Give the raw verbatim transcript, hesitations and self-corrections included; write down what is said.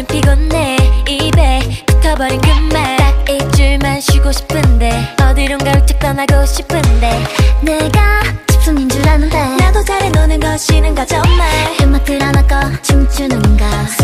너는 피곤해. 입에 붙어버린 그 말 딱 일주일만 쉬고 싶은데 어디론가 훌쩍 떠나고 싶은데 내가 집순인 줄 아는데 나도 잘해 노는 것이는 거 정말 음악 틀어놓고 춤추는 거